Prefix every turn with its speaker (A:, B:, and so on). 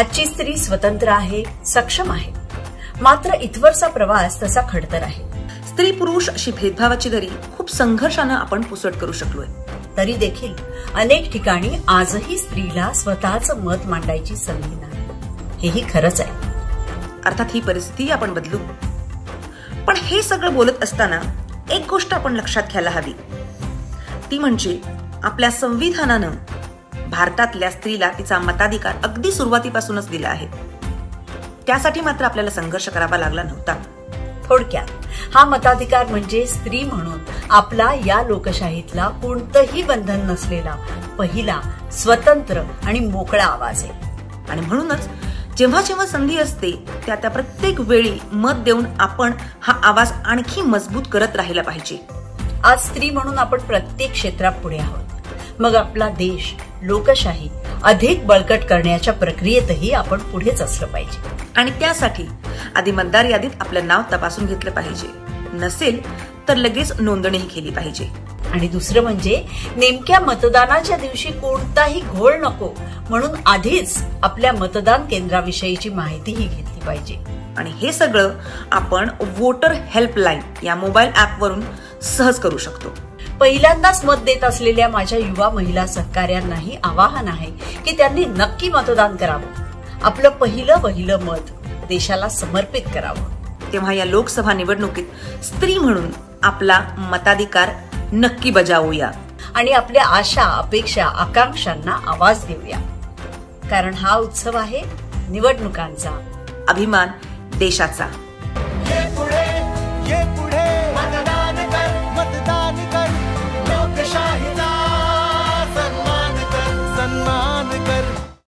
A: आजची स्त्री स्वतंत्र आहे, सक्षम आहे, मात्र इथवरचा प्रवास तसा खडतर आहे.
B: स्त्री पुरुष अशी भेदभावाची दरी खूप संघर्षानं आपण पुसट करू शकलोय.
A: तरी देखील अनेक ठिकाणी आजही स्त्रीला स्वतःचं मत मांडायची संधी नाही. हेही खरंच आहे.
B: अर्थात ही परिस्थिती आपण बदलू. पण हे सगळं बोलत असताना एक गोष्ट आपण लक्षात घ्यायला हवी, ती म्हणजे आपल्या संविधानानं भारतातल्या स्त्रीला तिचा मताधिकार अगदी सुरुवातीपासूनच दिला आहे. त्यासाठी मात्र आपल्याला संघर्ष करावा लागला नव्हता.
A: थोडक्यात हा मताधिकार म्हणजे स्त्री म्हणून आपला या लोकशाहीतला कोणतंही बंधन नसलेला पहिला स्वतंत्र आणि मोकळा आवाज आहे.
B: आणि म्हणूनच जेव्हा जेव्हा संधी असते त्या प्रत्येक वेळी मत देऊन आपण हा आवाज आणखी मजबूत करत राहिला पाहिजे.
A: आज स्त्री म्हणून आपण प्रत्येक क्षेत्रात पुढे आहोत. मग आपला देश, लोकशाही अधिक बळकट करण्याच्या प्रक्रियेतही आपण पुढेच असलं पाहिजे.
B: आणि त्यासाठी आधी मतदार यादीत आपलं नाव तपासून घेतलं पाहिजे. नसेल तर लगेच नोंदणीही केली पाहिजे.
A: आणि दुसरं म्हणजे नेमक्या मतदानाच्या दिवशी कोणताही घोळ नको म्हणून आधीच आपल्या मतदान केंद्राविषयीची माहितीही घेतली पाहिजे.
B: आणि हे सगळं आपण वोटर हेल्पलाईन या मोबाईल ऍपवरून सहज करू शकतो.
A: पहिल्यांदाच मत देत असलेल्या माझ्या युवा महिला सहकार्यांनाही आवाहन आहे की त्यांनी नक्की मतदान करावं. आपलं पहिलं मत देशाला समर्पित करावं.
B: तेव्हा या लोकसभा निवडणुकीत स्त्री म्हणून आपला मताधिकार नक्की बजावूया
A: आणि आपल्या आशा, अपेक्षा, आकांक्षांना आवाज देऊया. कारण हा उत्सव आहे निवडणुकांचा,
B: अभिमान देशाचा.
C: ये पुढे